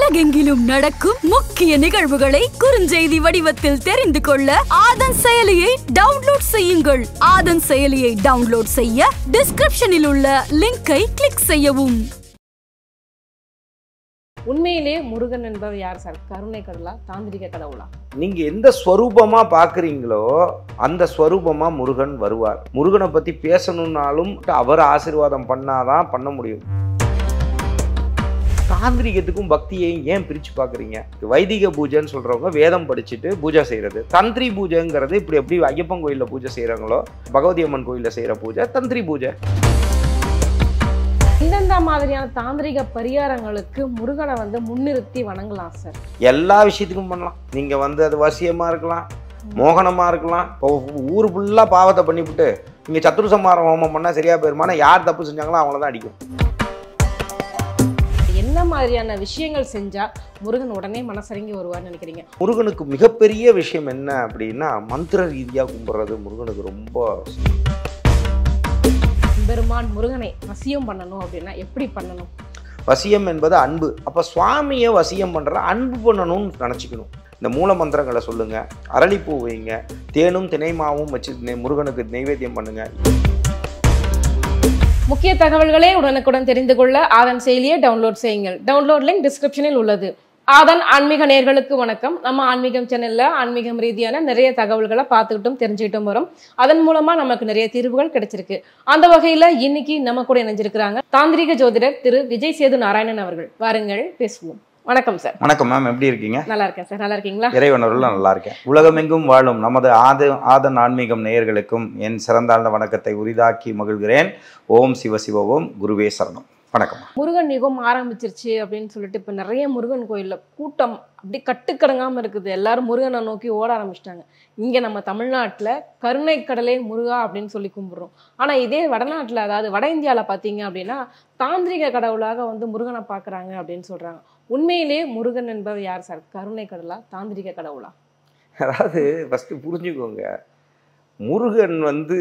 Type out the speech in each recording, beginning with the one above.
உலகெங்கிலும் நடக்கும் முக்கிய நிகழ்வுகளை குறுஞ்செய்தி வடிவத்தில் தெரிந்து கொள்ள ஆதன் செயலியை டவுன்லோட் செய்யுங்கள். ஆதன் செயலியை டவுன்லோட் செய்ய டிஸ்கிரிப்ஷனில் உள்ள லிங்கை கிளிக் செய்யவும். உண்மையிலே முருகன் என்பவர் யார் சார்? கருணை கடவுளா, தாந்திரிக கடவுளா? நீங்க எந்த ஸ்வரூபமா பாக்குறீங்களோ அந்த ஸ்வரூபமா முருகன் வருவார். முருகனை பத்தி பேசணும்னாலும் அவர் ஆசீர்வாதம் பண்ணாதான் பண்ண முடியும். தாந்திரிகத்துக்கும் பக்தியையும் ஏன் பிரிச்சு பாக்குறீங்க? வைதிக பூஜைன்னு சொல்றவங்க வேதம் படிச்சுட்டு பூஜை செய்யறது. தந்திரி பூஜைங்கிறது இப்படி எப்படி ஐயப்பன் கோயில்ல பூஜை செய்யறாங்களோ, பகவதி அம்மன் கோயில்ல செய்யற பூஜை தந்திரி பூஜை. எந்தெந்த மாதிரியான தாந்திரிக பரிகாரங்களுக்கு முருகனை முன்னிறுத்தி வணங்கலாம் சார்? எல்லா விஷயத்துக்கும் பண்ணலாம். நீங்க அது வசியமா இருக்கலாம், மோகனமா இருக்கலாம். இப்போ ஊர் ஃபுல்லா பாவத்தை பண்ணிவிட்டு நீங்க சத்துரு சம்ஹாரம் ஹோமம் பண்ணா சரியா போயிருமானா யார் தப்பு செஞ்சாங்களோ அவங்கள தான் அடிக்கும். என்ன மாதிரியான விஷயங்கள் செஞ்சா முருகன் உடனே மனசரங்கி வருவார்னு நினைக்கிறீங்க? முருகனுக்கு மிகப்பெரிய விஷயம் என்ன அப்படின்னா மந்திர ரீதியா கும்பிடுறது முருகனுக்கு ரொம்ப. பெருமான் முருகனை வசியம் பண்ணணும் அப்படின்னா எப்படி பண்ணணும்? வசியம் என்பது அன்பு. அப்ப சுவாமியை வசியம் பண்ற அன்பு பண்ணணும்னு நினைச்சுக்கணும். இந்த மூல மந்திரங்களை சொல்லுங்க, அரளிப்பூ வைங்க, தேனும் தினைமாவும் வச்சு முருகனுக்கு நைவேத்தியம் பண்ணுங்க. முக்கிய தகவல்களை உடனுக்குடன் தெரிந்து கொள்ள ஆதன் செயலியை டவுன்லோட் செய்யுங்கள். டவுன்லோட் லிங்க் டிஸ்கிரிப்ஷனில் உள்ளது. ஆதன் ஆன்மீக நேயர்களுக்கு வணக்கம். நம்ம ஆன்மீகம் சேனல்ல ஆன்மீகம் ரீதியான நிறைய தகவல்களை பார்த்துக்கிட்டும் தெரிஞ்சுக்கிட்டும் வரும். அதன் மூலமா நமக்கு நிறைய தீர்வுகள் கிடைச்சிருக்கு. அந்த வகையில இன்னைக்கு நம்ம கூட இணைஞ்சிருக்கிறாங்க தாந்திரிக ஜோதிடர் திரு விஜய் சேது நாராயணன் அவர்கள். வாருங்கள் பேசுவோம். வணக்கம் சார். வணக்கம் மேம், எப்படி இருக்கீங்க? நல்லா இருக்கேன் சார். நல்லா இருக்கீங்களா? இறைவனருள் நல்லா இருக்கேன். உலகமெங்கும் வாழும் நமது ஆதன் ஆன்மீகம் நேயர்களுக்கும் என் சிறந்தாழ்ந்த வணக்கத்தை உரிதாக்கி மகிழ்கிறேன். ஓம் சிவ சிவ ஓம் குருவே சரணம். வணக்கம். முருகன் யுகம் ஆரம்பிச்சிருச்சு அப்படின்னு சொல்லிட்டு இப்ப நிறைய முருகன் கோயில்ல கூட்டம் அப்படி கட்டுக்கடங்காம இருக்குது. எல்லாரும் முருகனை நோக்கி ஓட ஆரம்பிச்சிட்டாங்க. இங்க நம்ம தமிழ்நாட்டுல கருணை கடலே முருகா அப்படின்னு சொல்லி கும்பிடுறோம். ஆனா இதே வடநாட்டுல, அதாவது வட இந்தியால பாத்தீங்க அப்படின்னா தாந்திரிக கடவுளாக முருகனை பாக்குறாங்க அப்படின்னு சொல்றாங்க. உண்மையிலே முருகன் என்பவர் யார் சார்? கருணை கடவுளா, தாந்திரிக கடவுளா? அதாவது ஃபர்ஸ்ட் புரிஞ்சுக்கோங்க, முருகன்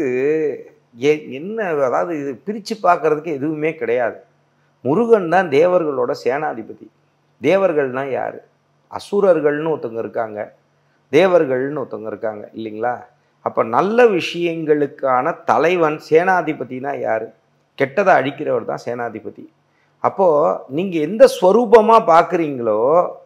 என்ன, அதாவது இது பிரிச்சு பார்க்கறதுக்கு எதுவுமே கிடையாது. முருகன் தான் தேவர்களோட சேனாதிபதி. தேவர்கள்னா யாரு? அசுரர்கள்னு ஒருத்தவங்க இருக்காங்க, தேவர்கள்னு ஒருத்தவங்க இருக்காங்க இல்லைங்களா? அப்ப நல்ல விஷயங்களுக்கான தலைவன் சேனாதிபதினா யாரு? கெட்டதை அழிக்கிறவர் தான் சேனாதிபதி. அப்போ நீங்க எந்த ஸ்வரூபமா பார்க்குறீங்களோ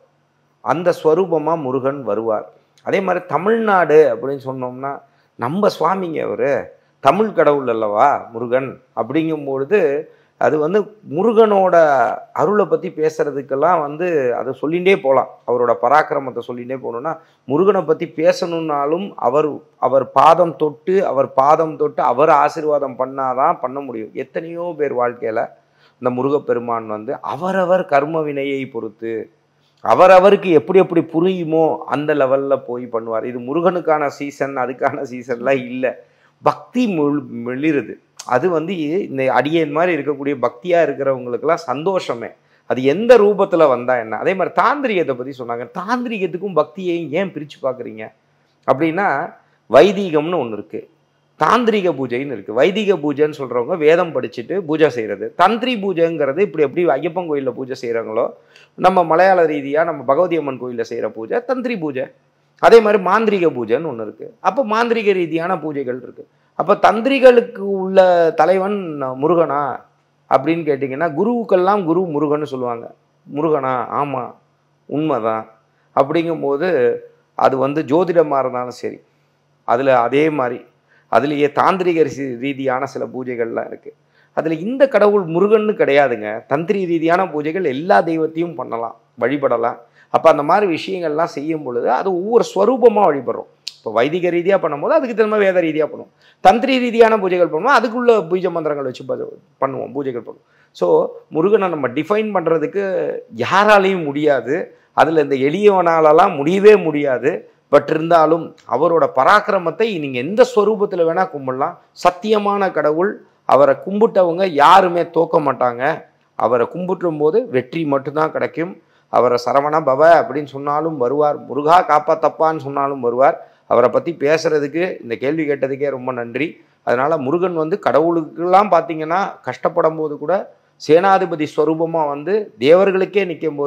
அந்த ஸ்வரூபமா முருகன் வருவார். அதே மாதிரி தமிழ்நாடு அப்படின்னு சொன்னோம்னா நம்ம சுவாமிங்க அவரு தமிழ் கடவுள் அல்லவா முருகன். அப்படிங்கும்பொழுது அது முருகனோட அருளை பற்றி பேசுறதுக்கெல்லாம் அதை சொல்லிகிட்டே போகலாம். அவரோட பராக்கிரமத்தை சொல்லிகிட்டே போகணுன்னா முருகனை பற்றி பேசணுன்னாலும் அவர் பாதம் தொட்டு அவர் ஆசீர்வாதம் பண்ணாதான் பண்ண முடியும். எத்தனையோ பேர் வாழ்க்கையில் இந்த முருகப்பெருமான் அவரவர் கர்ம வினையை பொறுத்து அவரவருக்கு எப்படி எப்படி புரியுமோ அந்த லெவலில் போய் பண்ணுவார். இது முருகனுக்கான சீசன், அதுக்கான சீசன்லாம் இல்லை. பக்தி மெளிருது. அது இந்த அடியேன் மாதிரி இருக்கக்கூடிய பக்தியாக இருக்கிறவங்களுக்கெல்லாம் சந்தோஷமே. அது எந்த ரூபத்தில் வந்தால் என்ன. அதே மாதிரி தாந்திரிகத்தை பற்றி சொன்னாங்க. தாந்திரிகத்துக்கும் பக்தியையும் ஏன் பிரித்து பார்க்குறீங்க அப்படின்னா வைதிகம்னு ஒன்று இருக்குது, தாந்திரிக பூஜைன்னு இருக்குது. வைதிக பூஜைன்னு சொல்கிறவங்க வேதம் படிச்சுட்டு பூஜை செய்கிறது. தந்திரி பூஜைங்கிறது இப்படி எப்படி ஐயப்பன் கோயிலில் பூஜை செய்கிறாங்களோ, நம்ம மலையாள ரீதியாக நம்ம பகவதி அம்மன் கோயிலில் செய்கிற பூஜை தந்திரி பூஜை. அதே மாதிரி மாந்திரிக பூஜைன்னு ஒன்று இருக்குது. அப்போ மாந்திரிக ரீதியான பூஜைகள் இருக்குது. அப்போ தந்திரிகளுக்கு உள்ள தலைவன் முருகனா அப்படின்னு கேட்டிங்கன்னா குருவுக்கெல்லாம் குரு முருகன்னு சொல்லுவாங்க. முருகனா? ஆமாம், உண்மைதான். அப்படிங்கும்போது அது ஜோதிடமாக இருந்தாலும் சரி, அதில் அதே மாதிரி அதுலேயே தாந்திரிக ரீதியான சில பூஜைகள்லாம் இருக்குது. அதில் இந்த கடவுள் முருகன்னு கிடையாதுங்க. தந்திரி ரீதியான பூஜைகள் எல்லா தெய்வத்தையும் பண்ணலாம், வழிபடலாம். அப்போ அந்த மாதிரி விஷயங்கள்லாம் செய்யும் பொழுது அது ஒவ்வொரு ஸ்வரூபமாக வழிபடுறோம். இப்போ வைதிக ரீதியாக பண்ணும்போது அதுக்கு திரும்ப வேத ரீதியாக பண்ணுவோம். தந்திரி ரீதியான பூஜைகள் பண்ணுவோம், அதுக்குள்ள பூஜை மந்திரங்கள் வச்சு பண்ணுவோம், பூஜைகள் பண்ணுவோம். ஸோ முருகனை நம்ம டிஃபைன் பண்ணுறதுக்கு யாராலையும் முடியாது. அதில் இந்த எளியவனாலலாம் முடியவே முடியாது. பட் இருந்தாலும் அவரோட பராக்கிரமத்தை நீங்கள் எந்த ஸ்வரூபத்தில் வேணால் கும்பிடலாம். சத்தியமான கடவுள். அவரை கும்பிட்டவங்க யாருமே தோக்க மாட்டாங்க. அவரை கும்பிட்டும் போது வெற்றி மட்டும்தான் கிடைக்கும். அவரை சரவண பவ அப்படின்னு சொன்னாலும் வருவார், முருகா காப்பாத்தப்பான்னு சொன்னாலும் வருவார். அவரை பற்றி பேசுகிறதுக்கு, இந்த கேள்வி கேட்டதுக்கே ரொம்ப நன்றி. அதனால் முருகன் கடவுளுக்கெல்லாம் பார்த்தீங்கன்னா கஷ்டப்படும் போது கூட சேனாதிபதி ஸ்வரூபமாக தேவர்களுக்கே நிற்கும் போது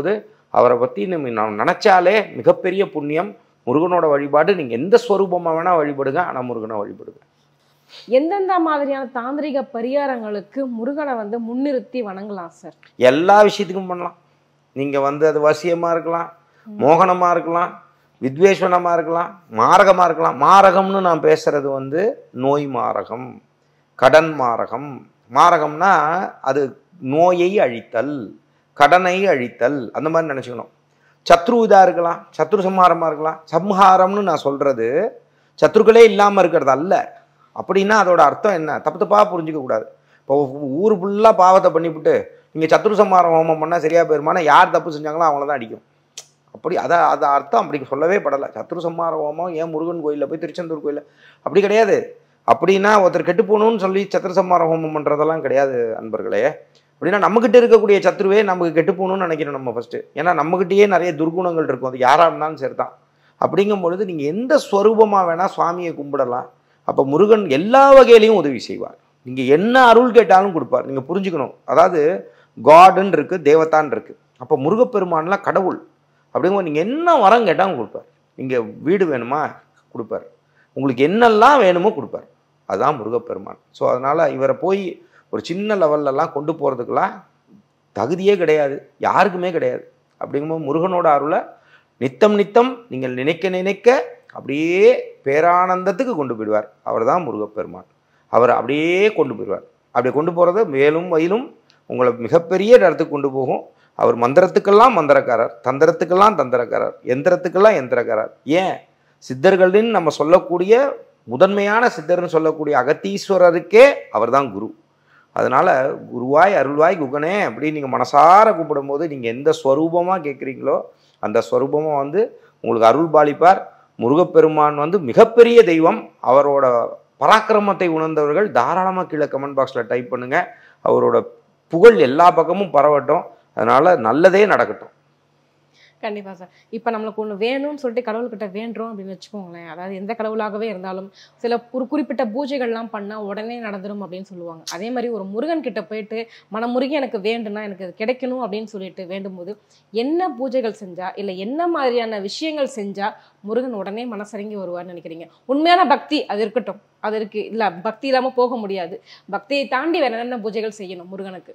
அவரை பற்றி நம்ம நினச்சாலே மிகப்பெரிய புண்ணியம். முருகனோட வழிபாடு நீங்கள் எந்த ஸ்வரூபமாக வேணால் வழிபடுங்க, ஆனால் முருகனை வழிபடுங்க. எந்தெந்த மாதிரியான தாந்திரிக பரிகாரங்களுக்கு முருகனை வந்து முன்னிறுத்தி வணங்கலாம் சார்? எல்லா விஷயத்துக்கும் பண்ணலாம். நீங்கள் வந்து அது வசியமாக இருக்கலாம், மோகனமாக இருக்கலாம், வித்வேஷனமாக இருக்கலாம், மாரகமாக இருக்கலாம். மாரகம்னு நான் பேசுகிறது வந்து நோய் மாரகம், கடன் மாரகம். மாரகம்னா அது நோயை அழித்தல், கடனை அழித்தல், அந்த மாதிரி நினச்சிக்கணும். சத்ரு இதாக இருக்கலாம், சத்ரு சம்ஹாரமாக இருக்கலாம். சம்ஹாரம்னு நான் சொல்கிறது சத்ருக்களே இல்லாமல் இருக்கிறது அல்ல. அப்படின்னா அதோட அர்த்தம் என்ன, தப்பு தப்பாக புரிஞ்சிக்கக்கூடாது. இப்போ ஊர் ஃபுல்லாக பாவத்தை பண்ணிவிட்டு நீங்கள் சத்ரு சம்ஹாரம் ஹோமம் பண்ணால் சரியாக போயிருமானா யார் தப்பு செஞ்சாங்களோ அவங்கள தான் அடிக்கும். அப்படி அது அர்த்தம் அப்படி சொல்லவே படலை. சத்ரு சம்ஹார ஹோமம் ஏன் முருகன் கோயிலில் போய் திருச்செந்தூர் கோயிலில் அப்படி கிடையாது. அப்படின்னா ஒருத்தர் கெட்டு போகணும்னு சொல்லி சத்ரு சம்ஹார ஹோமம் பண்ணுறதெல்லாம் கிடையாது அன்பர்களே. அப்படின்னா நம்மக்கிட்ட இருக்கக்கூடிய சத்ருவே நமக்கு கெட்டு போகணும்னு நினைக்கிறோம் நம்ம ஃபஸ்ட்டு. ஏன்னா நம்மக்கிட்டேயே நிறைய துர்குணங்கள் இருக்கும், அது யாராக இருந்தாலும் சரி தான். அப்படிங்கும் பொழுது நீங்கள் எந்த ஸ்வரூபமாக வேணால் சுவாமியை கும்பிடலாம். அப்போ முருகன் எல்லா வகையிலையும் உதவி செய்வார். நீங்கள் என்ன அருள் கேட்டாலும் கொடுப்பார். நீங்கள் புரிஞ்சுக்கணும், அதாவது காடுன்னு இருக்குது, தேவதான் இருக்குது. அப்போ முருகப்பெருமான்லாம் கடவுள். அப்படிங்கும்போது நீங்கள் என்ன வரம் கேட்டாலும் கொடுப்பார். நீங்கள் வீடு வேணுமா கொடுப்பார், உங்களுக்கு என்னெல்லாம் வேணுமோ கொடுப்பார். அதுதான் முருகப்பெருமான். ஸோ அதனால் இவரை போய் ஒரு சின்ன லெவல்லலாம் கொண்டு போகிறதுக்கெல்லாம் தகுதியே கிடையாது, யாருக்குமே கிடையாது. அப்படிங்கும்போது முருகனோட அருளை நித்தம் நித்தம் நீங்கள் நினைக்க நினைக்க அப்படியே பேரானந்தத்துக்கு கொண்டு போயிடுவார். அவர் தான் முருகப்பெருமான். அவர் அப்படியே கொண்டு போயிடுவார். அப்படி கொண்டு போகிறது மேலும் வயலும் உங்களை மிகப்பெரிய இடத்துக்கு கொண்டு போகும். அவர் மந்திரத்துக்கெல்லாம் மந்திரக்காரர், தந்திரத்துக்கெல்லாம் தந்திரக்காரர், எந்திரத்துக்கெல்லாம் எந்திரக்காரர். ஏன் சித்தர்களின் நம்ம சொல்லக்கூடிய முதன்மையான சித்தர்னு சொல்லக்கூடிய அகத்தீஸ்வரருக்கே அவர் தான் குரு. அதனால் குருவாய் அருள்வாய் குகனே அப்படி நீங்கள் மனசார கூப்பிடும்போது நீங்கள் எந்த ஸ்வரூபமாக கேட்குறீங்களோ அந்த ஸ்வரூபமாக வந்து உங்களுக்கு அருள் பாலிப்பார். முருகப்பெருமான் வந்து மிகப்பெரிய தெய்வம். அவரோட பராக்கிரமத்தை உணர்ந்தவர்கள் தாராளமாக கீழே கமெண்ட் பாக்ஸில் டைப் பண்ணுங்கள். அவரோட புகழ் எல்லா பக்கமும் பரவட்டும். அதனால் நல்லதே நடக்கட்டும். கண்டிப்பாக சார். இப்போ நம்மளுக்கு ஒன்று வேணும்னு சொல்லிட்டு கடவுள்கிட்ட வேண்டுறோம் அப்படின்னு வச்சுக்கோங்களேன். அதாவது எந்த கடவுளாகவே இருந்தாலும் சில ஒரு குறிப்பிட்ட பூஜைகள்லாம் பண்ணால் உடனே நடந்துடும் அப்படின்னு சொல்லுவாங்க. அதே மாதிரி ஒரு முருகன் கிட்ட போயிட்டு மனமுருகி எனக்கு வேண்டுனா எனக்கு அது கிடைக்கணும் அப்படின்னு சொல்லிட்டு வேண்டும்போது என்ன பூஜைகள் செஞ்சா இல்லை என்ன மாதிரியான விஷயங்கள் செஞ்சா முருகன் உடனே மனசரங்கி வருவார்னு நினைக்கிறீங்க? உண்மையான பக்தி அது இருக்கட்டும், அது இருக்கு, இல்லை பக்தி இல்லாமல் போக முடியாது. பக்தியை தாண்டி வேற என்னென்ன பூஜைகள் செய்யணும் முருகனுக்கு?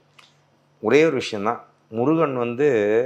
ஒரே ஒரு விஷயந்தான், முருகன் வந்து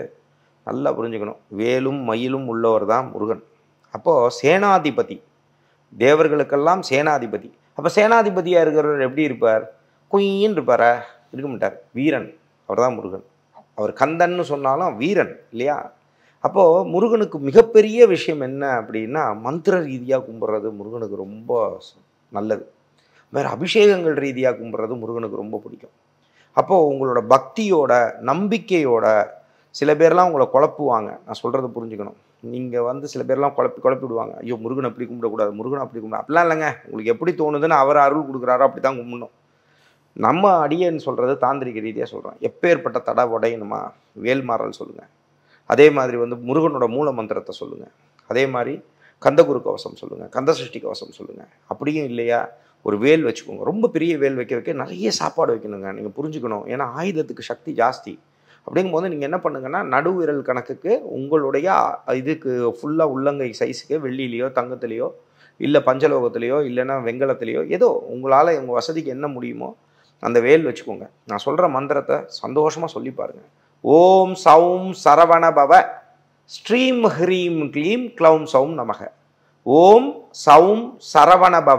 நல்லா புரிஞ்சுக்கணும், வேலும் மயிலும் உள்ளவர் தான் முருகன். அப்போது சேனாதிபதி, தேவர்களுக்கெல்லாம் சேனாதிபதி. அப்போ சேனாதிபதியாக இருக்கிறவர் எப்படி இருப்பார்? குயின்னு இருப்பாரா? இருக்க மாட்டார், வீரன். அவர் தான் முருகன். அவர் கந்தன்னு சொன்னாலும் வீரன் இல்லையா? அப்போது முருகனுக்கு மிகப்பெரிய விஷயம் என்ன அப்படின்னா மந்திர ரீதியாக கும்பிட்றது முருகனுக்கு ரொம்ப நல்லது. வேறு அபிஷேகங்கள் ரீதியாக கும்பிட்றது முருகனுக்கு ரொம்ப பிடிக்கும். அப்போது உங்களோட பக்தியோட நம்பிக்கையோட சில பேர்லாம் உங்களை குழப்புவாங்க. நான் சொல்கிறத புரிஞ்சுக்கணும். நீங்கள் வந்து சில பேர்லாம் குழப்பிடுவாங்க. ஐயோ முருகன் அப்படி கும்பிடக்கூடாது, முருகன் அப்படி கும்பிட, அப்படிலாம் இல்லைங்க. உங்களுக்கு எப்படி தோணுதுன்னு அவர் அருள் கொடுக்குறாரோ அப்படி தான் கும்பிடணும். நம்ம அடியேன்னு சொல்கிறது தாந்திரிக ரீதியாக சொல்கிறோம். எப்பேற்பட்ட தடை உடையணுமா வேல்மாறல் சொல்லுங்கள். அதே மாதிரி வந்து முருகனோட மூல மந்திரத்தை சொல்லுங்கள். அதே மாதிரி கந்தகுரு கவசம் சொல்லுங்கள், கந்த சஷ்டி கவசம் சொல்லுங்கள். அப்படியும் இல்லையா ஒரு வேல் வச்சுக்கோங்க. ரொம்ப பெரிய வேல் வைக்க நிறைய சாப்பாடு வைக்கணுங்க. நீங்கள் புரிஞ்சுக்கணும், ஏன்னா ஆயுதத்துக்கு சக்தி ஜாஸ்தி. அப்படிங்கும்போது நீங்கள் என்ன பண்ணுங்கன்னா நடுவிரல் கணக்குக்கு உங்களுடைய இதுக்கு ஃபுல்லாக உள்ளங்கை சைஸுக்கு வெள்ளியிலையோ தங்கத்துலேயோ இல்லை பஞ்சலோகத்துலேயோ இல்லைன்னா வெங்கலத்துலேயோ ஏதோ உங்களால் உங்கள் வசதிக்கு என்ன முடியுமோ அந்த வேல் வச்சுக்கோங்க. நான் சொல்கிற மந்திரத்தை சந்தோஷமாக சொல்லி பாருங்கள். ஓம் சௌம் சரவண பவ ஸ்ரீம் ஹ்ரீம் க்ளீம் க்ளௌம் சௌம் நமக. ஓம் சௌம் சரவண பவ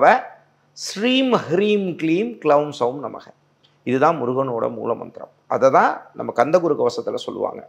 ஸ்ரீம் ஹ்ரீம் க்ளீம் க்ளௌம் சௌம் நமக. இதுதான் முருகனோட மூல மந்திரம். அதை தான் நம்ம கந்தகுரு கவசத்தில் சொல்லுவாங்க.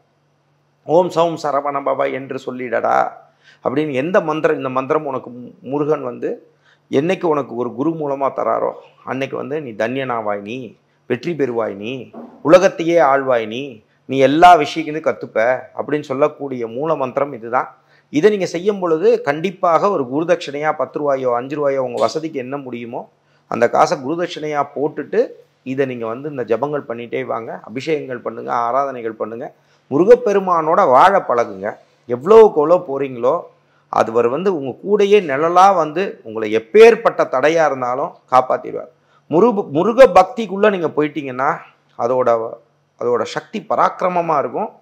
ஓம் சௌம் சரவண பவ என்று சொல்லிடடா அப்படின்னு எந்த மந்திரம், இந்த மந்திரம் உனக்கு முருகன் வந்து என்னைக்கு உனக்கு ஒரு குரு மூலமாக தராரோ அன்னைக்கு வந்து நீ தன்யனாவாய், நீ வெற்றி பெறுவாய், நீ உலகத்தையே ஆழ்வாய், நீ எல்லா விஷயத்தையும் கற்றுப்ப அப்படின்னு சொல்லக்கூடிய மூல மந்திரம் இதுதான். இதை நீங்கள் செய்யும் பொழுது கண்டிப்பாக ஒரு குருதட்சணையாக 10 ரூபாயோ 5 ரூபாயோ உங்கள் வசதிக்கு என்ன முடியுமோ அந்த காசை குருதட்சணையாக போட்டுட்டு இதை நீங்கள் வந்து இந்த ஜபங்கள் பண்ணிகிட்டே வாங்க. அபிஷேகங்கள் பண்ணுங்கள், ஆராதனைகள் பண்ணுங்கள், முருகப்பெருமானோட வாழ பழகுங்க. எவ்வளோக்கு எவ்வளோ போகிறீங்களோ அது வந்து உங்கள் கூடையே நிழலாக வந்து உங்களை எப்பேற்பட்ட தடையாக இருந்தாலும் காப்பாற்றிடுவார். முருக பக்திக்குள்ளே நீங்கள் போயிட்டீங்கன்னா அதோட சக்தி பராக்கிரமமாக இருக்கும்.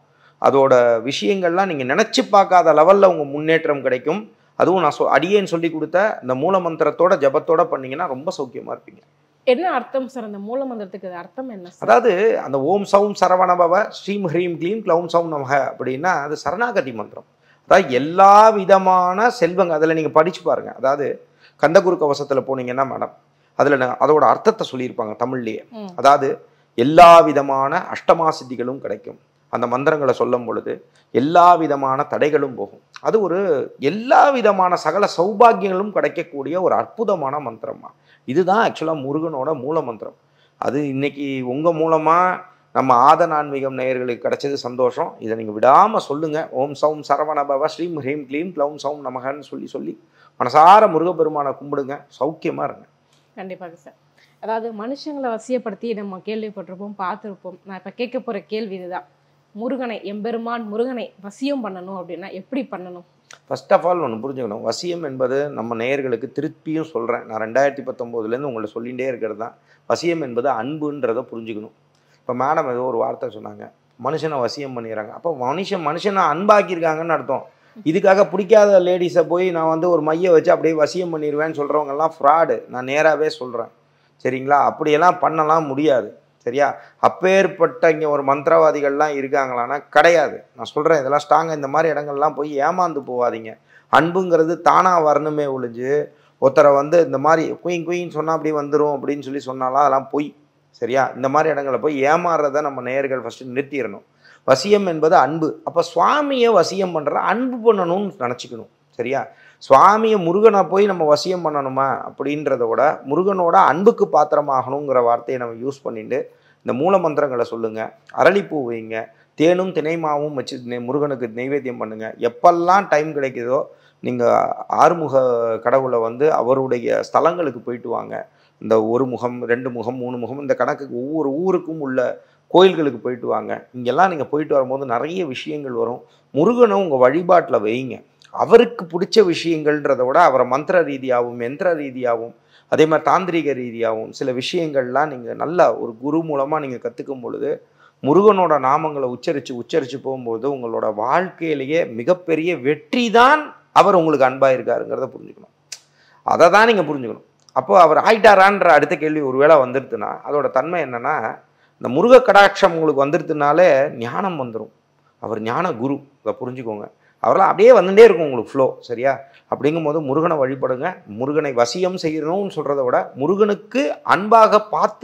அதோட விஷயங்கள்லாம் நீங்கள் நினச்சி பார்க்காத லெவலில் உங்கள் முன்னேற்றம் கிடைக்கும். அதுவும் நான் அடியேன்னு சொல்லி கொடுத்த இந்த மூல மந்திரத்தோட ஜபத்தோட பண்ணீங்கன்னா ரொம்ப சௌக்கியமாக இருப்பீங்க. என்ன அர்த்தம் சார் அந்த மூல மந்திரத்துக்கு? அர்த்தம் என்ன? அதாவது அந்த ஓம் சௌம் சரவணபவ ஸ்ரீம் ஹ்ரீம் க்ளீம் க்ளௌம் சௌம் நமக அப்படின்னா அது சரணாகதி மந்திரம். அதாவது எல்லா விதமான செல்வங்க அதில் நீங்கள் படித்து பாருங்கள். அதாவது கந்தகுரு கவசத்தில் போனீங்கன்னா மேடம் அதில் அதோட அர்த்தத்தை சொல்லியிருப்பாங்க தமிழ்லேயே. அதாவது எல்லா விதமான அஷ்டமா சித்திகளும் கிடைக்கும். அந்த மந்திரங்களை சொல்லும் பொழுது எல்லா விதமான தடைகளும் போகும். அது ஒரு எல்லா விதமான சகல சௌபாகியங்களும் கிடைக்கக்கூடிய ஒரு அற்புதமான மந்திரமா. இதுதான் ஆக்சுவலாக முருகனோட மூல மந்திரம். அது இன்னைக்கு உங்கள் மூலமாக நம்ம ஆதன் ஆன்மீகம் நேயர்களுக்கு கிடைச்சது சந்தோஷம். இதை நீங்கள் விடாமல் சொல்லுங்கள். ஓம் சௌம் சரவணபவ ஸ்ரீம் ஹ்ரீம் க்ளீம் க்ளௌம் சௌம் நமகன்னு சொல்லி மனசார முருகப்பெருமானை கும்பிடுங்க, சௌக்கியமாக இருங்க. கண்டிப்பாக சார். அதாவது மனுஷங்களை வசியப்படுத்தி நம்ம கேள்விப்பட்டிருப்போம், பார்த்துருப்போம். நான் இப்போ கேட்க போகிற கேள்வி இதுதான். முருகனை, எம்பெருமான் முருகனை வசியம் பண்ணணும் அப்படின்னா எப்படி பண்ணணும்? ஃபர்ஸ்ட் ஆஃப் ஆல் ஒன்று புரிஞ்சுக்கணும். வசியம் என்பது நம்ம நேயர்களுக்கு திருப்பியும் சொல்கிறேன், நான் 2019 உங்களை சொல்லிகிட்டே இருக்கிறது தான். வசியம் என்பது அன்புன்றதை புரிஞ்சுக்கணும். இப்போ மேடம் ஏதோ ஒரு வார்த்தை சொன்னாங்க, மனுஷனை வசியம் பண்ணிடுறாங்க. அப்போ மனுஷனை அன்பாக்கியிருக்காங்கன்னு அர்த்தம். இதுக்காக பிடிக்காத லேடிஸை போய் நான் வந்து ஒரு மையை வச்சு அப்படியே வசியம் பண்ணிடுவேன்னு சொல்கிறவங்கெல்லாம் ஃப்ராடு. நான் நேராகவே சொல்கிறேன், சரிங்களா? அப்படியெல்லாம் பண்ணலாம் முடியாது, சரியா? அப்பேற்பட்ட இங்கே ஒரு மந்திரவாதிகள்லாம் இருக்காங்களான்னா கிடையாது. நான் சொல்கிறேன், இதெல்லாம் ஸ்ட்ராங்காக இந்த மாதிரி இடங்கள்லாம் போய் ஏமாந்து போகாதீங்க. அன்புங்கிறது தானாக வரணுமே ஒழிஞ்சு ஒருத்தரை வந்து இந்த மாதிரி குயின்னு சொன்னால் அப்படி வந்துடும் அப்படின்னு சொன்னாலாம் அதெல்லாம் பொய், சரியா? இந்த மாதிரி இடங்களில் போய் ஏமாறுறதை நம்ம நேயர்கள் ஃபஸ்ட்டு நிறுத்திடணும். வசியம் என்பது அன்பு. அப்போ சுவாமியை வசியம் பண்ணுற அன்பு பண்ணணும்னு நினச்சிக்கணும், சரியா? சுவாமியை முருகனை போய் நம்ம வசியம் பண்ணணுமா அப்படின்றத விட முருகனோட அன்புக்கு பாத்திரமாகணுங்கிற வார்த்தையை நம்ம யூஸ் பண்ணிட்டு இந்த மூல மந்திரங்களை சொல்லுங்கள், அரளிப்பூ வைங்க, தேனும் தினைமாவும் வச்சு முருகனுக்கு நைவேத்தியம் பண்ணுங்கள். எப்பெல்லாம் டைம் கிடைக்குதோ நீங்கள் ஆறுமுக கடவுளை வந்து அவருடைய ஸ்தலங்களுக்கு போயிட்டு வாங்க. இந்த 1 முகம் 2 முகம் 3 முகம் இந்த கணக்குக்கு ஒவ்வொரு ஊருக்கும் உள்ள கோயில்களுக்கு போயிட்டு வாங்க. இங்கெல்லாம் நீங்கள் போயிட்டு வரும்போது நிறைய விஷயங்கள் வரும். முருகனை உங்கள் வழிபாட்டில் வைங்க. அவருக்கு பிடிச்ச விஷயங்கள்ன்றத விட அவரை மந்திர ரீதியாகவும் யந்திர ரீதியாகவும் அதே மாதிரி தாந்திரிக ரீதியாகவும் சில விஷயங்கள்லாம் நீங்கள் நல்ல ஒரு குரு மூலமாக நீங்கள் கற்றுக்கும் பொழுது முருகனோட நாமங்களை உச்சரித்து போகும்போது உங்களோட வாழ்க்கையிலேயே மிகப்பெரிய வெற்றி தான் அவர் உங்களுக்கு அன்பாக இருக்காருங்கிறத புரிஞ்சுக்கணும். அதை தான் நீங்கள் புரிஞ்சுக்கணும். அப்போ அவர் ஆயிட்டாரான்ற அடுத்த கேள்வி ஒருவேளை வந்துடுதுன்னா அதோட தன்மை என்னென்னா, இந்த முருக கடாட்சம் உங்களுக்கு வந்துடுதுனாலே ஞானம் வந்துடும். அவர் ஞான குரு, அதை புரிஞ்சுக்கோங்க. அவரெல்லாம் அப்படியே வந்துட்டே இருக்கும் உங்களுக்கு ஃப்ளோ, சரியா? அப்படிங்கும்போது முருகனை வழிபடுங்க. முருகனை வசியம் செய்யணும்னு சொல்கிறத விட முருகனுக்கு அன்பாக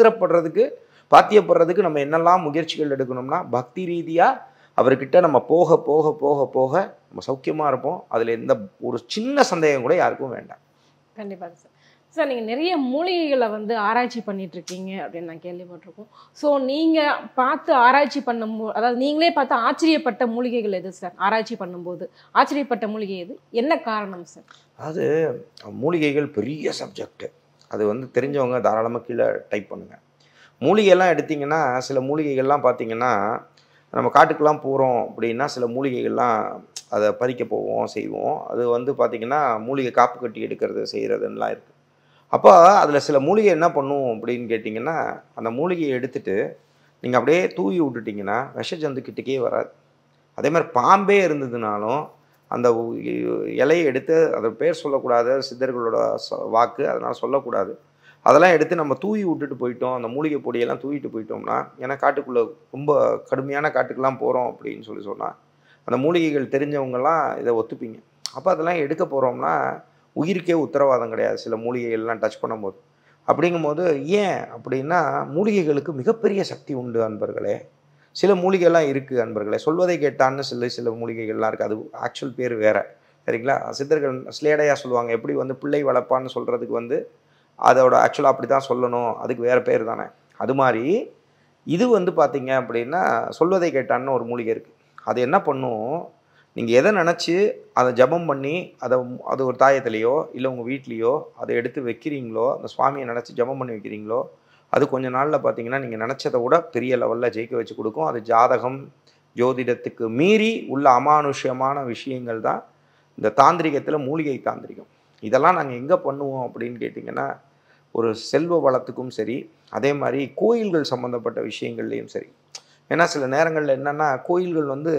பாத்தியப்படுறதுக்கு நம்ம என்னெல்லாம் முயற்சிகள் எடுக்கணும்னா பக்தி ரீதியாக அவர்கிட்ட நம்ம போக போக போக போக நம்ம சௌக்கியமாக இருப்போம். அதில் எந்த ஒரு சின்ன சந்தேகம் கூட யாருக்கும் வேண்டாம். கண்டிப்பாக சார். சார், நீங்கள் நிறைய மூலிகைகளை வந்து ஆராய்ச்சி பண்ணிட்டு இருக்கீங்க அப்படின்னு நான் கேள்விப்பட்டிருக்கோம். ஸோ நீங்கள் பார்த்து ஆராய்ச்சி பண்ணும்போது, அதாவது நீங்களே பார்த்து ஆச்சரியப்பட்ட மூலிகைகள் எது சார்? ஆராய்ச்சி பண்ணும்போது ஆச்சரியப்பட்ட மூலிகை எது? என்ன காரணம் சார்? அது மூலிகைகள் பெரிய சப்ஜெக்ட். அது வந்து தெரிஞ்சவங்க தாராளமாக கீழே டைப் பண்ணுங்கள். மூலிகைலாம் எடுத்திங்கன்னா சில மூலிகைகள்லாம் பார்த்திங்கன்னா நம்ம காட்டுக்கெல்லாம் போகிறோம் அப்படின்னா சில மூலிகைகள்லாம் அதை பறிக்க போவோம் செய்வோம். அது வந்து பார்த்திங்கன்னா மூலிகை காப்பு கட்டி எடுக்கிறது செய்கிறதுலாம் இருக்குது. அப்போ அதில் சில மூலிகை என்ன பண்ணும் அப்படின்னு கேட்டிங்கன்னா, அந்த மூலிகையை எடுத்துகிட்டு நீங்கள் அப்படியே தூவி விட்டுட்டிங்கன்னா விஷஜந்துக்கிட்டக்கே வராது. அதே மாதிரி பாம்பே இருந்ததுனாலும் அந்த இலையை எடுத்து அதோட பேர் சொல்லக்கூடாது, சித்தர்களோட வாக்கு, அதனால் சொல்லக்கூடாது. அதெல்லாம் எடுத்து நம்ம தூவி விட்டுட்டு போயிட்டோம், அந்த மூலிகை பொடியெல்லாம் தூவிட்டு போயிட்டோம்னா, ஏன்னா காட்டுக்குள்ளே ரொம்ப கடுமையான காட்டுக்கெல்லாம் போகிறோம் அப்படின்னு சொன்னால் அந்த மூலிகைகள் தெரிஞ்சவங்கெல்லாம் இதை ஒத்துப்பீங்க. அப்போ அதெல்லாம் எடுக்க போகிறோம்னா உயிருக்கே உத்தரவாதம் கிடையாது சில மூலிகைகள்லாம் டச் பண்ணும்போது. அப்படிங்கும்போது ஏன் அப்படின்னா மூலிகைகளுக்கு மிகப்பெரிய சக்தி உண்டு அன்பர்களே. சில மூலிகைலாம் இருக்குது அன்பர்களே, சொல்வதை கேட்டான்னு சில மூலிகைகள்லாம் இருக்குது. அது ஆக்சுவல் பேர் வேறு, சரிங்களா? சித்தர்கள் ஸ்லேடையாக சொல்லுவாங்க. எப்படி வந்து பிள்ளை வளர்ப்பான்னு சொல்கிறதுக்கு வந்து அதோட ஆக்சுவலாக அப்படி தான் சொல்லணும், அதுக்கு வேறு பேர் தானே. அது மாதிரி இது வந்து பார்த்திங்க அப்படின்னா சொல்வதை கேட்டான்னு ஒரு மூலிகை இருக்குது. அது என்ன பண்ணும், நீங்கள் எதை நினச்சி அதை ஜபம் பண்ணி அது ஒரு தாயத்துலேயோ இல்லை உங்கள் வீட்லேயோ அதை எடுத்து வைக்கிறீங்களோ, அந்த சுவாமியை நினச்சி ஜபம் பண்ணி வைக்கிறீங்களோ, அது கொஞ்ச நாளில் பார்த்தீங்கன்னா நீங்கள் நினச்சதை விட பெரிய லெவலில் ஜெயிக்க வச்சு கொடுக்கும். அது ஜாதகம் ஜோதிடத்துக்கு மீறி உள்ள அமானுஷ்யமான விஷயங்கள் தான் இந்த தாந்திரிகத்தில் மூலிகை தாந்திரிகம். இதெல்லாம் நாங்கள் எங்கே பண்ணுவோம் அப்படின்னு கேட்டிங்கன்னா, ஒரு செல்வ வளத்துக்கும் சரி, அதே மாதிரி கோயில்கள் சம்மந்தப்பட்ட விஷயங்கள்லேயும் சரி. ஏன்னா சில நேரங்களில் என்னென்னா கோயில்கள் வந்து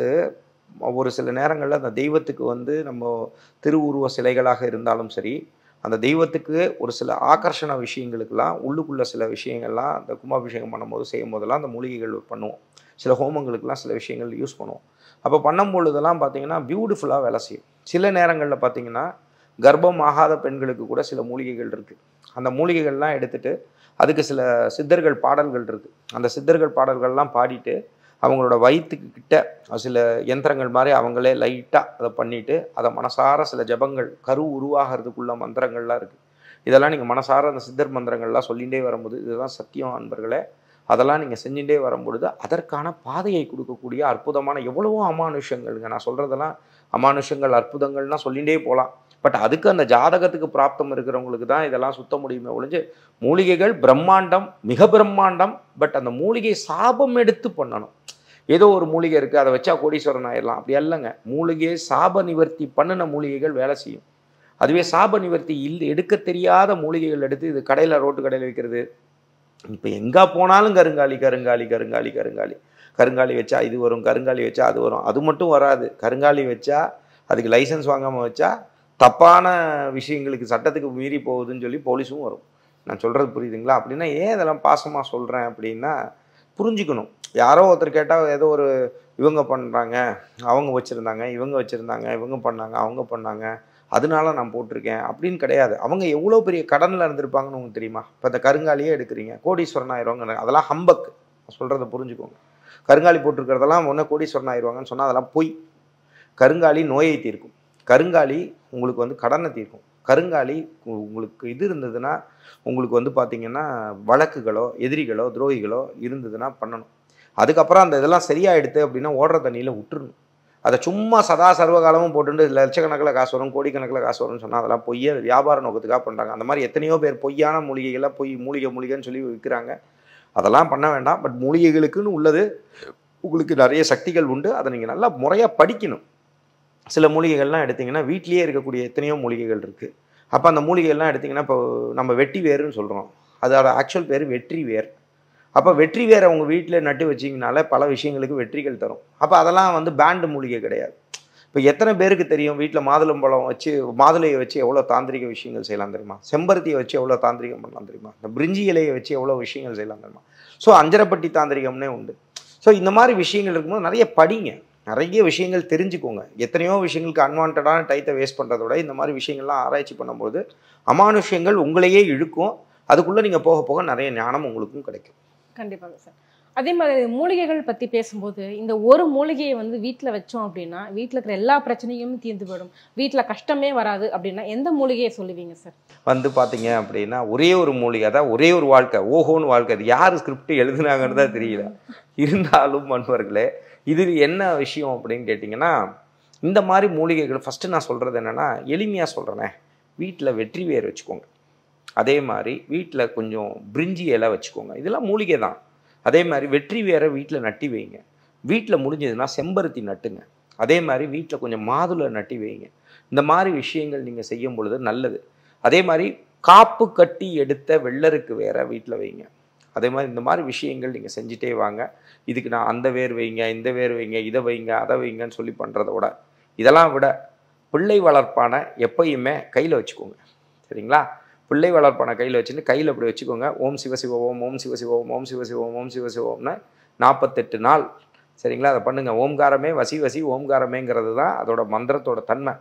ஒரு சில நேரங்களில் அந்த தெய்வத்துக்கு வந்து நம்ம திருவுருவ சிலைகளாக இருந்தாலும் சரி, அந்த தெய்வத்துக்கு ஒரு சில ஆகர்ஷண விஷயங்களுக்கெல்லாம் உள்ளுக்குள்ள சில விஷயங்கள்லாம் அந்த கும்பாபிஷேகம் பண்ணும்போது செய்யும் போதெல்லாம் அந்த மூலிகைகள் பண்ணுவோம். சில ஹோமங்களுக்கெல்லாம் சில விஷயங்கள் யூஸ் பண்ணுவோம். அப்போ பண்ணும்பொழுதெல்லாம் பார்த்தீங்கன்னா பியூட்டிஃபுல்லாக வேலை செய்யும். சில நேரங்களில் பார்த்தீங்கன்னா கர்ப்பம் ஆகாத பெண்களுக்கு கூட சில மூலிகைகள் இருக்குது. அந்த மூலிகைகள்லாம் எடுத்துகிட்டு அதுக்கு சில சித்தர்கள் பாடல்கள் இருக்குது. அந்த சித்தர்கள் பாடல்கள்லாம் பாடிட்டு அவங்களோட வயிற்றுக்கு கிட்ட சில யந்திரங்கள் மாதிரி அவங்களே லைட்டாக அதை பண்ணிவிட்டு அதை மனசார சில ஜபங்கள் கரு உருவாகிறதுக்குள்ள மந்திரங்கள்லாம் இருக்குது. இதெல்லாம் நீங்கள் மனசார அந்த சித்தர் மந்திரங்கள்லாம் சொல்லிகிட்டே வரும்போது, இதுதான் சத்தியம் அன்பர்களே, அதெல்லாம் நீங்கள் செஞ்சுட்டே வரும்பொழுது அதற்கான பாதையை கொடுக்கக்கூடிய அற்புதமான எவ்வளவோ அமானுஷங்கள்ங்க. நான் சொல்கிறதெல்லாம் அமானுஷங்கள் அற்புதங்கள்லாம் சொல்லிகிட்டே போகலாம். பட் அதுக்கு அந்த ஜாதகத்துக்கு பிராப்தம் இருக்கிறவங்களுக்கு தான் இதெல்லாம் சுத்த முடியுமே ஒழிஞ்சு, மூலிகைகள் பிரம்மாண்டம், மிக பிரம்மாண்டம். பட் அந்த மூலிகை சாபம் எடுத்து பண்ணணும். ஏதோ ஒரு மூலிகை இருக்குது அதை வச்சா கோடீஸ்வரன் ஆயிடலாம், அப்படி இல்லைங்க. மூலிகையை சாப நிவர்த்தி பண்ணின மூலிகைகள் வேலை செய்யும். அதுவே சாப நிவர்த்தி எடுக்க தெரியாத மூலிகைகள் எடுத்து இது கடையில் ரோட்டு கடையில் வைக்கிறது. இப்போ எங்கே போனாலும் கருங்காலி கருங்காலி கருங்காலி கருங்காலி கருங்காலி வச்சா இது வரும், கருங்காலி வச்சா அது வரும். அது மட்டும் வராது, கருங்காலி வச்சா அதுக்கு லைசன்ஸ் வாங்காமல் வச்சா தப்பான விஷயங்களுக்கு சட்டத்துக்கு மீறி போகுதுன்னு சொல்லி போலீஸும் வரும். நான் சொல்கிறது புரியுதுங்களா? அப்படின்னா ஏன் இதெல்லாம் பாசமாக சொல்கிறேன் அப்படின்னா, புரிஞ்சுக்கணும். யாரோ ஒருத்தர் கேட்டால் ஏதோ ஒரு இவங்க பண்ணுறாங்க, அவங்க வச்சுருந்தாங்க, இவங்க வச்சுருந்தாங்க, இவங்க பண்ணாங்க, அவங்க பண்ணாங்க, அதனால நான் போட்டிருக்கேன் அப்படின்னு கிடையாது. அவங்க எவ்வளோ பெரிய கடனில் இருந்திருப்பாங்கன்னு உங்களுக்கு தெரியுமா? இப்போ இந்த கருங்காலியே எடுக்கிறீங்க, கோடீஸ்வரன் ஆயிடுவாங்க. அதெல்லாம் ஹம்பக். சொல்கிறத புரிஞ்சுக்கோங்க. கருங்காலி போட்டிருக்கிறதெல்லாம் ஒன்று கோடீஸ்வரன் ஆயிடுவாங்கன்னு சொன்னால் அதெல்லாம் பொய். கருங்காலி நோயை தீர்க்கும். கருங்காலி உங்களுக்கு வந்து கடனை தீர்க்கும். கருங்காலி உங்களுக்கு இது இருந்ததுன்னா உங்களுக்கு வந்து பார்த்திங்கன்னா வழக்குகளோ எதிரிகளோ துரோகிகளோ இருந்ததுன்னா பண்ணணும். அதுக்கப்புறம் அந்த இதெல்லாம் சரியாயிடுது அப்படின்னா ஓடுற தண்ணியில் விட்டுருணும். அதை சும்மா சதா சர்வகாலமும் போட்டுட்டு லட்சக்கணக்கில் காசு வரும், கோடிக்கணக்கில் காசு வரும்னு சொன்னால் அதெல்லாம் பொய்யே, வியாபார நோக்கத்துக்காக பண்ணுறாங்க. அந்த மாதிரி எத்தனையோ பேர் பொய்யான மூலிகைகள்லாம் மூலிகைன்னு சொல்லி விற்கிறாங்க. அதெல்லாம் பண்ண வேண்டாம். பட் மூலிகைகளுக்குன்னு உள்ளது உங்களுக்கு நிறைய சக்திகள் உண்டு. அதை நீங்கள் நல்லா முறையாக படிக்கணும். சில மூலிகைகள்லாம் எடுத்திங்கன்னா வீட்லேயே இருக்கக்கூடிய எத்தனையோ மூலிகைகள் இருக்குது. அப்போ அந்த மூலிகைகள்லாம் எடுத்திங்கன்னா இப்போ நம்ம வெட்டி வேருன்னு சொல்கிறோம், அதோட ஆக்சுவல் பேர் வெற்றி வேர். அப்போ வெற்றி வேரை உங்கள் வீட்டில் நட்டு வச்சிங்கனால பல விஷயங்களுக்கு வெற்றிகள் தரும். அப்போ அதெல்லாம் வந்து பேண்டு மூலிகை கிடையாது. இப்போ எத்தனை பேருக்கு தெரியும் வீட்டில் மாதுளம்பழம் வச்சு மாதுளையை வச்சு எவ்வளோ தாந்திரிக விஷயங்கள் செய்யலாம் தெரியுமா? செம்பருத்தியை வச்சு எவ்வளோ தாந்திரிகம் பண்ணலாம் தெரியுமா? இந்த பிரிஞ்சி இலையை வச்சு எவ்வளோ விஷயங்கள் செய்யலாம் தெரியுமா? ஸோ அஞ்சரைப்பட்டி தாந்திரிகம்னே உண்டு. ஸோ இந்த மாதிரி விஷயங்கள் இருக்கும்போது நிறைய படிங்க, நிறைய விஷயங்கள் தெரிஞ்சுக்கோங்க. எத்தனையோ விஷயங்களுக்கு அன்வான்டான டைத்தை வேஸ்ட் பண்ணுறத விட இந்த மாதிரி விஷயங்கள்லாம் ஆராய்ச்சி பண்ணும்போது அமானுஷ்யங்கள் உங்களையே இழுக்கும். அதுக்குள்ளே நீங்கள் போக போக நிறைய ஞானம் உங்களுக்கும் கிடைக்கும். கண்டிப்பாக சார். அதே மாதிரி மூலிகைகள் பற்றி பேசும்போது, இந்த ஒரு மூலிகையை வந்து வீட்டில் வச்சோம் அப்படின்னா வீட்டில் இருக்கிற எல்லா பிரச்சனையும் தீர்ந்து போயிடும், வீட்டில் கஷ்டமே வராது அப்படின்னா எந்த மூலிகையை சொல்லுவீங்க சார்? வந்து பார்த்தீங்க அப்படின்னா ஒரே ஒரு மூலிகை, அதான் ஒரே ஒரு வாழ்க்கை, ஓஹோன்னு வாழ்க்கை. அது யார் ஸ்கிரிப்ட் எழுதுனாங்கன்னு தான் தெரியல. இருந்தாலும் நண்பர்களே, இது என்ன விஷயம் அப்படின்னு கேட்டிங்கன்னா, இந்த மாதிரி மூலிகைகள் ஃபஸ்ட்டு நான் சொல்கிறது என்னென்னா, எளிமையாக சொல்கிறேனே, வீட்டில் வெற்றி வேர் வச்சுக்கோங்க. அதே மாதிரி வீட்டில் கொஞ்சம் பிரிஞ்சி இலை வச்சுக்கோங்க. இதெல்லாம் மூலிகை தான். அதே மாதிரி வெற்றி வேரை வீட்டில் நட்டி வைங்க. வீட்டில் முடிஞ்சதுன்னா செம்பருத்தி நட்டுங்க. அதே மாதிரி வீட்டில் கொஞ்சம் மாதுளை நட்டி வைங்க. இந்த மாதிரி விஷயங்கள் நீங்கள் செய்யும் பொழுது நல்லது. அதே மாதிரி காப்பு கட்டி எடுத்த வெள்ளருக்கு வேற வீட்டில் வைங்க. அதே மாதிரி இந்த மாதிரி விஷயங்கள் நீங்கள் செஞ்சுட்டே வாங்க. இதுக்கு நான் அந்த வேர் வைங்க, இந்த வேர் வைங்க, இதை வைங்க, அதை வைங்கன்னு சொல்லி பண்ணுறத விட, இதெல்லாம் விட பிள்ளை வளர்ப்பான எப்பயுமே கையில் வச்சுக்கோங்க. சரிங்களா? பிள்ளை வளர்ப்பான கையில் வச்சுட்டு கையில் அப்படி வச்சுக்கோங்க. ஓம் சிவசிவ ஓம், ஓம் சிவசிவ ஓம், ஓம் சிவசிவ ஓம், ஓம் சிவசிவ ஓம்னு 48 நாள். சரிங்களா? அதை பண்ணுங்கள். ஓம்காரமே வசி வசி ஓம்காரமேங்கிறது தான் அதோட மந்திரத்தோட தன்மை.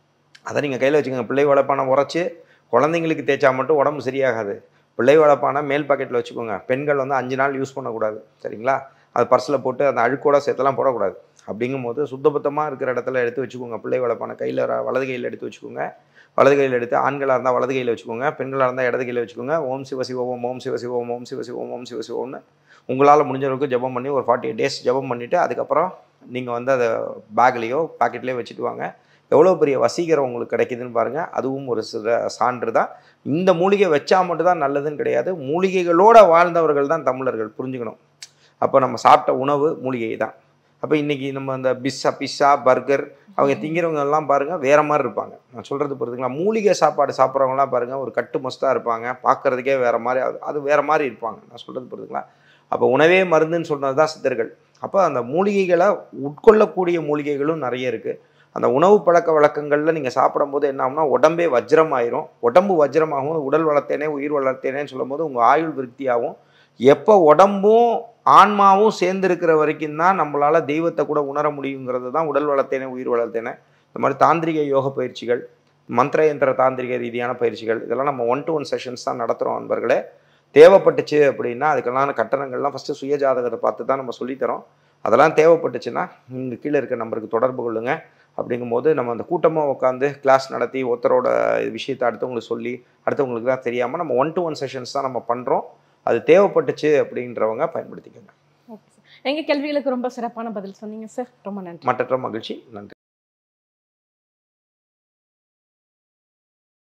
அதை நீங்கள் கையில் வச்சுக்கோங்க. பிள்ளை வளர்ப்பான உரைச்சி குழந்தைங்களுக்கு தேய்ச்சா மட்டும் உடம்பு சரியாகாது. பிள்ளை வளர்ப்பான மேல் பாக்கெட்டில் வச்சுக்கோங்க. பெண்கள் வந்து 5 நாள் யூஸ் பண்ணக்கூடாது. சரிங்களா? அது பர்ஸில் போட்டு அந்த அழுக்கோட சேர்த்தெல்லாம் போடக்கூடாது. அப்படிங்கும்போது சுத்தபத்தமாக இருக்கிற இடத்துல எடுத்து வச்சுக்கோங்க. பிள்ளை வளர்ப்பான கையில் வலது கையில் எடுத்து வச்சுக்கோங்க. வலது கையில் எடுத்து, ஆண்களாக இருந்தால் வலது கையில் வச்சுக்கோங்க, பெண்களாக இருந்தால் இடது கையில் வச்சுக்கோங்க. ஓம் சிவசிவ ஓம், ஓம் சிவசிவ ஓம், ஓம் சிவசிவ ஓம், ஓம் சிவசிவ ஓம்னு உங்களால் முடிஞ்சவருக்கு ஜபம் பண்ணி ஒரு 48 days ஜபம் பண்ணிவிட்டு அதுக்கப்புறம் நீங்கள் வந்து அதை பேக்லேயோ பாக்கெட்லேயோ வச்சுட்டு வாங்க. எவ்வளோ பெரிய வசீகரம் உங்களுக்கு கிடைக்குதுன்னு பாருங்கள். அதுவும் ஒரு சான்று தான். இந்த மூலிகை வச்சா மட்டும் தான் நல்லதுன்னு கிடையாது. மூலிகைகளோடு வாழ்ந்தவர்கள் தான் தமிழர்கள், புரிஞ்சுக்கணும். அப்போ நம்ம சாப்பிட்ட உணவு மூலிகை தான். அப்போ இன்றைக்கி நம்ம அந்த பிஸ்ஸா பர்கர் அவங்க திங்கிறவங்க எல்லாம் பாருங்கள் வேறு மாதிரி இருப்பாங்க. நான் சொல்கிறது புரியுதுங்களா? மூலிகை சாப்பாடு சாப்பிட்றவங்களாம் பாருங்கள் ஒரு கட்டு மஸ்தாக இருப்பாங்க, பார்க்குறதுக்கே வேறு மாதிரி, அது வேறு மாதிரி இருப்பாங்க. நான் சொல்கிறது புரியுதுங்களா? அப்போ உணவே மருந்துன்னு சொன்னது தான் சித்தர்கள். அப்போ அந்த மூலிகைகளை உட்கொள்ளக்கூடிய மூலிகைகளும் நிறைய இருக்குது. அந்த உணவு பழக்க வழக்கங்களில் நீங்கள் சாப்பிடும்போது என்ன ஆகும்னா உடம்பே வஜ்ரமாயிரும். உடம்பு வஜ்ரமாகும், உடல் வளர்த்தேனே உயிர் வளர்த்தேனேன்னு சொல்லும் போது உங்கள் ஆயுள் விருத்தியாகும். எப்போ உடம்பும் ஆன்மாவும் சேர்ந்துருக்கிற வரைக்கும் தான் நம்மளால் தெய்வத்தை கூட உணர முடியுங்கிறது தான் உடல் வளர்த்தேனே உயிர் வளர்த்தேனே. இந்த மாதிரி தாந்திரிக யோக பயிற்சிகள், மந்திர யந்திர தாந்திரிக ரீதியான பயிற்சிகள் இதெல்லாம் நம்ம 1-to-1 செஷன்ஸ் தான் நடத்துகிறோம் நண்பர்களே. தேவைப்பட்டுச்சு அப்படின்னா அதுக்கெல்லாம் கட்டணங்கள்லாம் ஃபஸ்ட்டு சுய ஜாதகத்தை பார்த்து தான் நம்ம சொல்லித்தரோம். அதெல்லாம் தேவைப்பட்டுச்சுன்னா நீங்கள் கீழே இருக்க நம்பருக்கு தொடர்பு கொள்ளுங்க. அப்படிங்கும்போது நம்ம அந்த கூட்டமாக உட்காந்து கிளாஸ் நடத்தி ஒருத்தரோட விஷயத்தை அடுத்தவங்களுக்கு சொல்லி அடுத்தவங்களுக்கு தான் தெரியாமல் நம்ம 1-to-1 செஷன்ஸ் தான் நம்ம பண்ணுறோம். அது தேவைப்பட்டுச்சு அப்படின்றவங்க பயன்படுத்திக்கோங்க. ஓகே சார், எங்கள் கேள்விகளுக்கு ரொம்ப சிறப்பான பதில் சொன்னீங்க சார். ரொம்ப நன்றி. மற்ற மகிழ்ச்சி. நன்றி.